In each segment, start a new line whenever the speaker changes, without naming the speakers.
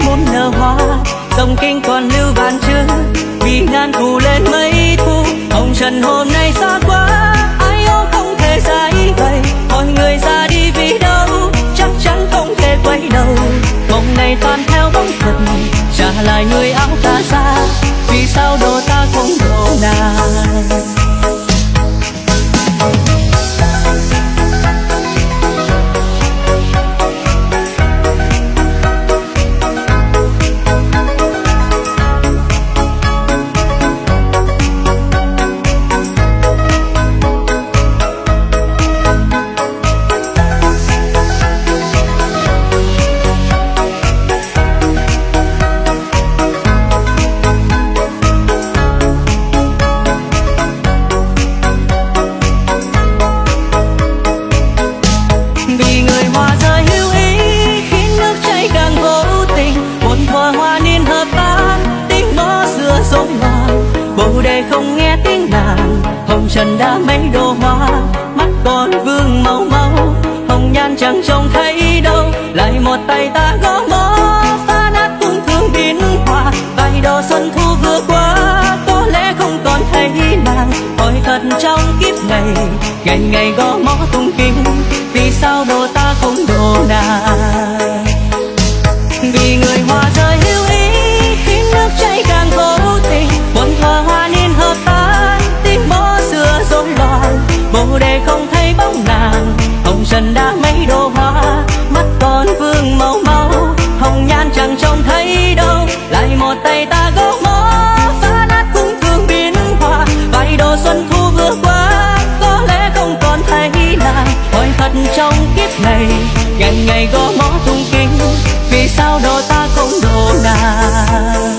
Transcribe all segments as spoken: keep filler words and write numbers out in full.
muốn nở hoa. Dòng kinh còn lưu vạn chữ vì ngàn thu lên mấy thu. Hồng trần hôm nay xa quá, ai ố không thể giải bày. Mọi người ra đi vì đâu, chắc chắn không thể quay đầu. Mộng này toàn theo bóng phật, trả lại người áo cà sa. Vì sao độ ta không độ nàng. Không nghe tiếng nàng, hồng trần đã mấy đồ hoa. Mắt còn vương màu máu, hồng nhan chẳng trông thấy đâu. Lại một tay ta gõ mõ, phá nát cung thương biến hoa. Vài độ xuân thu vừa qua, có lẽ không còn thấy nàng. Hỏi thật trong kiếp này, ngày ngày gõ mõ tung kinh. Vì sao độ ta không độ nàng. Vì người hoa rơi hữu ý, khiến nước chảy càng vô tình. Một thuở hoa niên hợp tan, tiếng mõ xưa rối loạn. Bồ đề không thấy bóng nàng, hồng trần đã mấy đồ hoa. Mắt còn vương màu máu, hồng nhan chẳng trông thấy đâu. Lại một tay ta gõ mõ, phá nát cung thương biến hoa. Vài độ xuân thu vừa qua, có lẽ không còn thấy nàng. Hỏi thật trong kiếp này, ngày ngày gõ mõ tung kinh. Vì sao độ ta không độ nàng.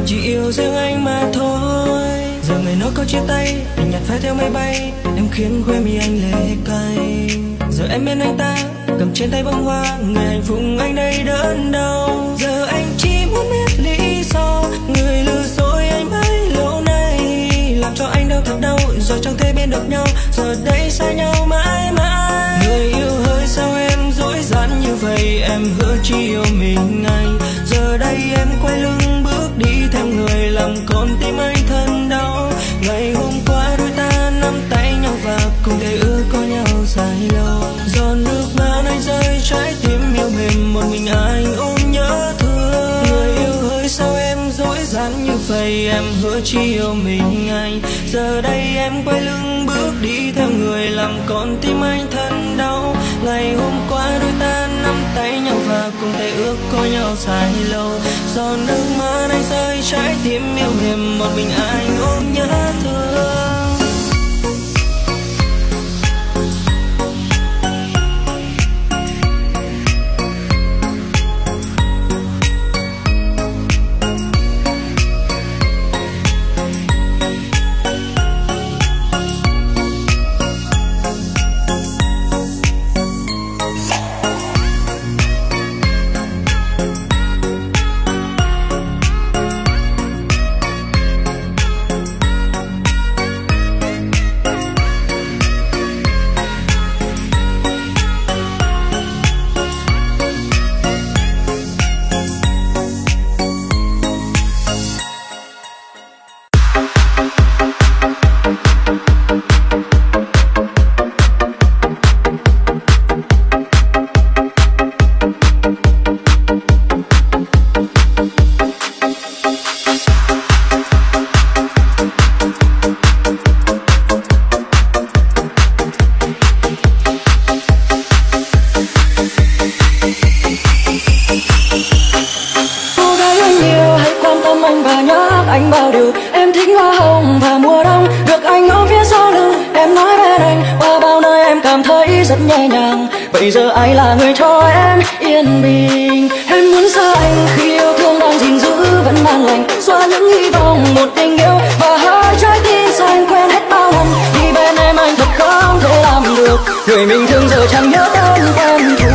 chỉ yêu riêng anh mà thôi. Giờ ngày nó có chia tay, tình nhạt phai theo máy bay, em khiến khóe mi anh lệ cay. Giờ em bên anh ta, cầm trên tay bông hoa, người hạnh phúc anh đây đớn đau. Giờ anh chỉ muốn biết lý do, người lừa dối anh bấy lâu nay, làm cho anh đau thật đau, rồi chẳng thể bên được nhau. Giờ đây xa nhau mãi mãi. Người yêu hỡi sao em dối gian như vậy, em hứa chỉ yêu mình anh. Giờ đây em quay lưng bước đi theo người, làm con tim anh thân đau. Ngày hôm qua đôi ta nắm tay nhau và cùng thề ước có nhau dài lâu. Giọt nước mắt anh rơi, trái tim yêu mềm, một mình anh ôm nhớ thương. Người yêu hỡi sao em dối gian như vậy, em hứa chỉ yêu mình anh. Giờ đây em quay lưng bước đi theo người, làm con tim anh thân đau. Ngày hôm qua đôi ta nắm tay nhau và cùng thề ước có nhau dài lâu. Giọt nước mắt anh rơi, trái tim yêu mềm, một mình anh ôm nhớ thương.
Bây giờ ai là người cho em yên bình? Em muốn xa anh khi yêu thương đang gìn giữ vẫn an lành, xóa những hy vọng một tình yêu và hai trái tim xanh quen hết bao lần. Đi bên em anh thật không thể làm được, người mình thương giờ chẳng nhớ tên quen thuộc.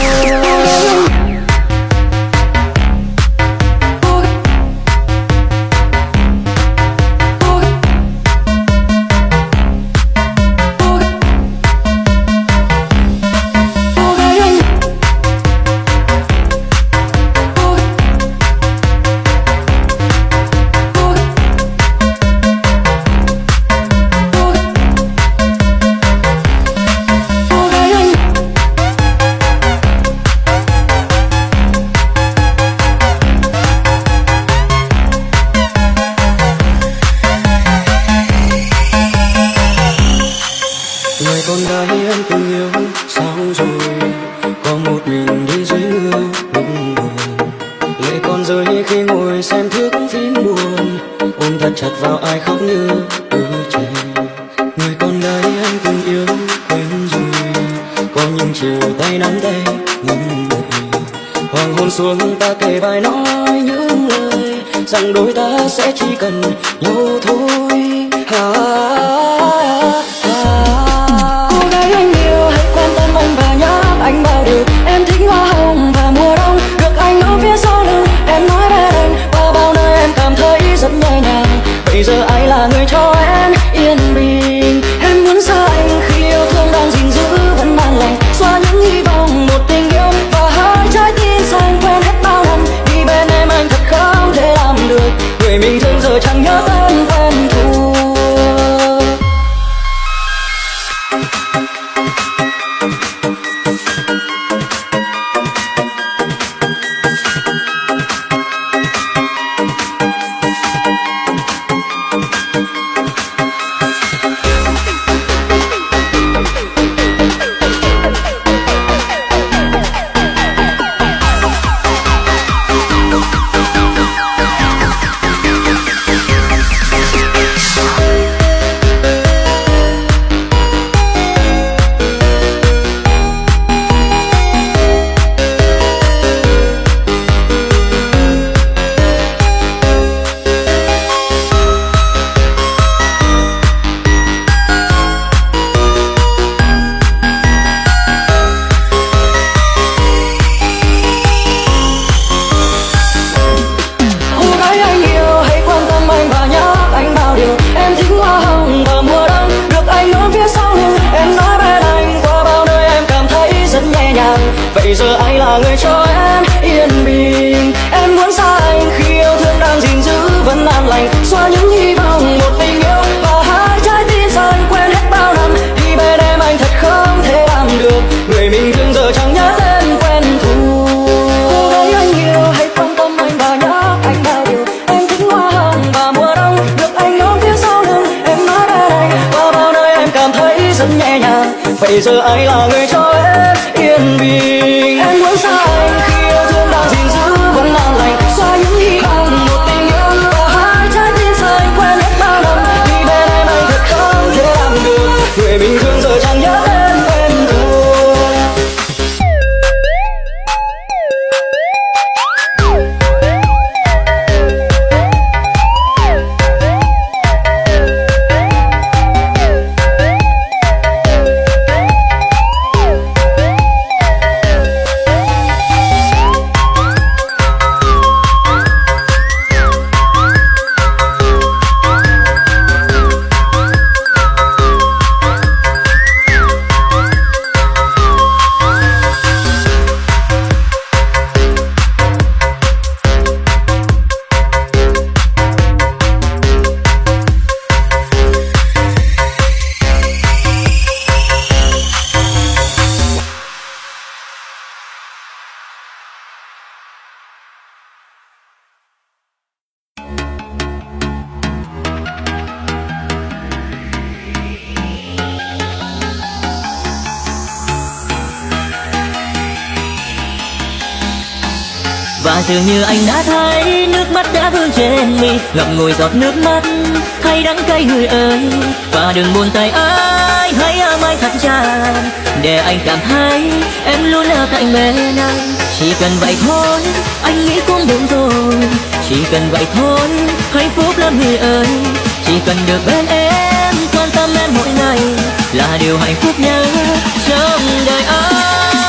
chặt vào ai khóc như đứa trẻ. Người con gái anh từng yêu quên rồi, có những chiều tay nắm tay ngắm đợi. Hoàng hôn xuống ta kề vai nói những lời rằng đôi ta sẽ chỉ cần nhau thôi. À, à, à.
Cô gái anh yêu hãy quan tâm anh và nhớ anh bao điều. Em thích hoa hồng và mùa đông, được anh ôm phía sau lưng. Em nói bên anh qua bao nơi em cảm thấy rất nhẹ nhàng. Bây giờ ai là người cho em yên bình? Em muốn xa anh khi yêu thương đang gìn giữ vẫn mang lành, xóa những hy vọng một tình yêu và hai trái tim xanh quen hết bao năm. Đi bên em anh thật không thể làm được, người mình thương giờ chẳng nhớ tên quen thuộc. Vậy giờ ai là người cho em yên bình? Em muốn xa anh khi yêu thương đang gìn giữ vẫn an lành, xóa những hy vọng một tình yêu và hai trái tim sao anh quên hết bao năm. Đi bên em anh thật không thể làm được, người mình thương giờ chẳng nhớ tên quen thuộc. Cô gái anh yêu hãy quan tâm anh và nhớ anh bao điều. Em thích hoa hồng và mùa đông, được anh ôm phía sau lưng em nói bên anh, và bao nơi em cảm thấy rất nhẹ nhàng. Vậy giờ ai là người cho em yên bình? Em muốn xa anh khi yêu thương đang gìn giữ vẫn an lành, xóa những hy vọng một tình yêu và hai trái tim sao anh quên hết bao năm. Đi bên em anh thật không thể làm được, người bình thường giờ chẳng nhớ tên quen thuộc.
Và dường như anh đã thấy nước mắt đã vương trên mi, ngậm ngùi giọt nước mắt hay đắng cay người ơi. Và đừng buồn tay ơi, hãy ôm anh thật chặt để anh cảm thấy em luôn ở cạnh bên anh. Chỉ cần vậy thôi, anh nghĩ cũng đúng rồi. Chỉ cần vậy thôi, hạnh phúc lắm người ơi. Chỉ cần được bên em, quan tâm em mỗi ngày là điều hạnh phúc nhất trong đời anh.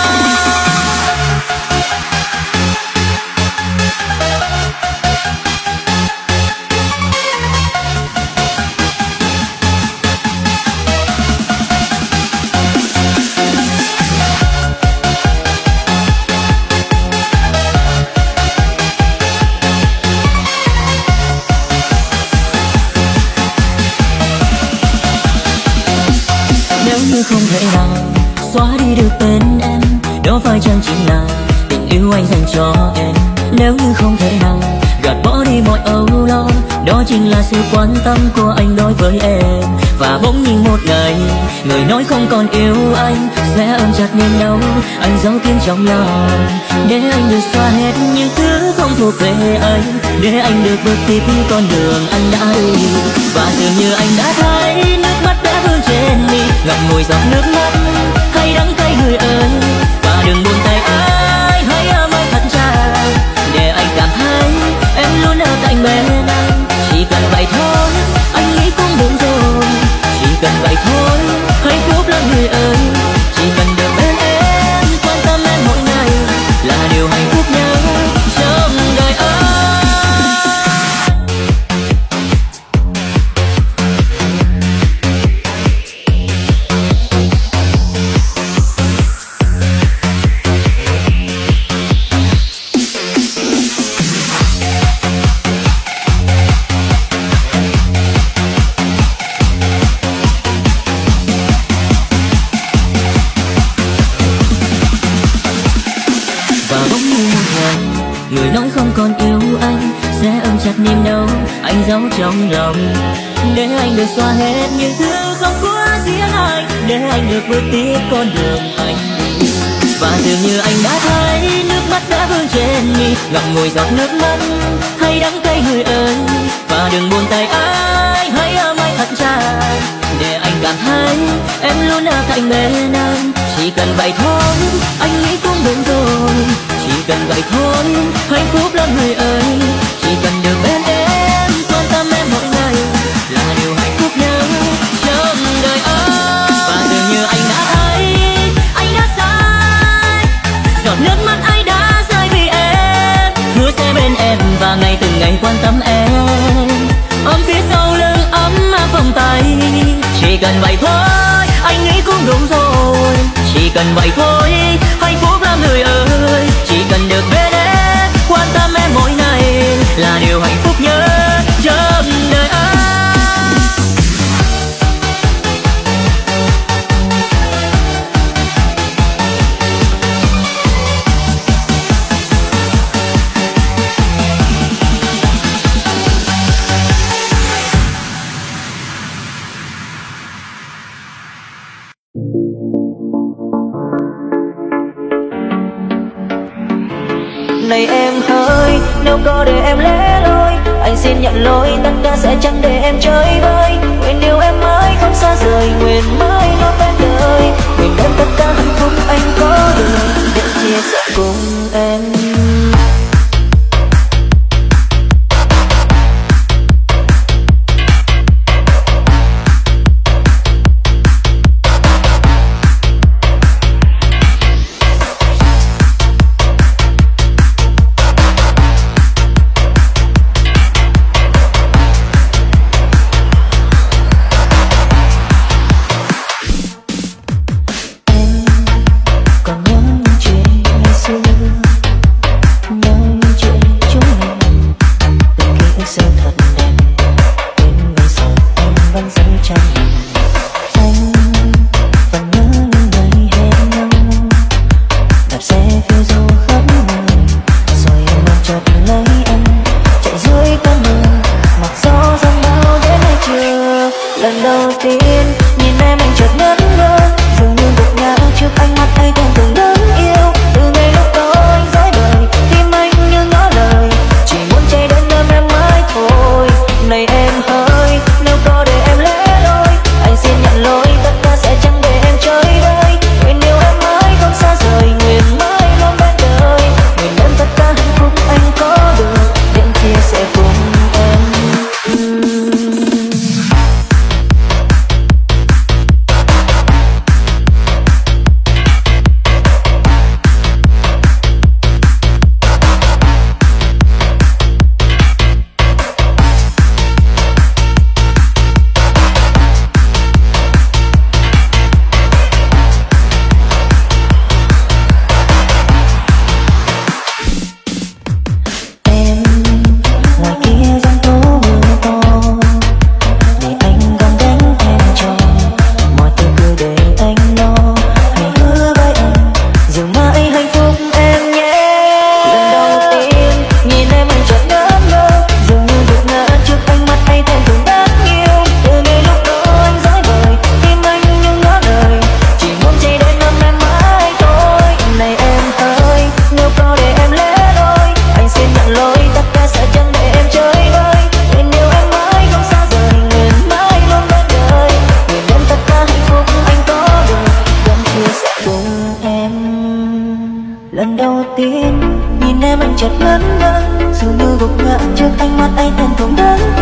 Không thể nào xóa đi được tên em, đó phải chăng chỉ là tình yêu anh dành cho em. Nếu như không thể nào gạt bỏ đi mọi âu lo, đó chính là sự quan tâm của anh đối với em. Và bỗng nhiên một ngày, người nói không còn yêu anh sẽ ôm chặt niềm đau anh giấu kín trong lòng, để anh được xóa hết những thứ không thuộc về anh, để anh được bước tiếp con đường anh đã đi. Và dường như anh đã thấy nước mắt đã vương trên mi, ngậm ngùi giọt nước mắt hay đắng cay người ơi. Và đừng buồn tay ai, hãy ôm anh thật chặt để anh cảm thấy em luôn ở cạnh bên anh. Chỉ cần vậy thôi, anh nghĩ cũng đúng rồi. Chỉ cần vậy thôi, hạnh phúc lắm người ơi. Chỉ cần được bên em, quan tâm em mỗi ngày là điều hạnh phúc nhất trong đời anh. Người nói không còn yêu anh sẽ ôm chặt niềm đau anh giấu trong lòng, để anh được xóa hết những thứ không của riêng anh, để anh được bước tiếp con đường anh đi. Và dường như anh đã thấy nước mắt đã vương trên mi, ngậm ngùi giọt nước mắt hay đắng cay người ơi. Và đừng buồn tay ai, hãy ôm anh thật chặt để anh cảm thấy em luôn ở cạnh bên anh. Chỉ cần vậy thôi, anh nghĩ cũng đúng rồi. Chỉ cần vậy thôi, hạnh phúc lắm người ơi. Chỉ cần được bên em, quan tâm em mỗi ngày là điều hạnh phúc nhất trong đời anh. Và dường như anh đã thấy, anh đã sai, giọt nước mắt anh đã rơi vì em. Hứa sẽ bên em và ngày từng ngày quan tâm em, ôm phía sau lưng ấm áp vòng tay. Chỉ cần vậy thôi, anh nghĩ cũng đúng rồi. Chỉ cần vậy thôi, hạnh phúc lắm người ơi, chỉ cần được bên em quan tâm em mỗi ngày là điều hạnh phúc nhất trong đời anh.
Này em ơi, nếu có để em lẻ loi, anh xin nhận lỗi, tất cả sẽ chẳng để em chơi vơi. Nguyện điều em mãi không xa rời, nguyện mãi luôn bên đời, nguyện đem tất cả hạnh phúc anh có được để chia sẻ cùng em. Lần đầu tiên nhìn em anh chợt ngẩn ngơ, dường như gục ngã trước ánh mắt anh thèm thuồng đớn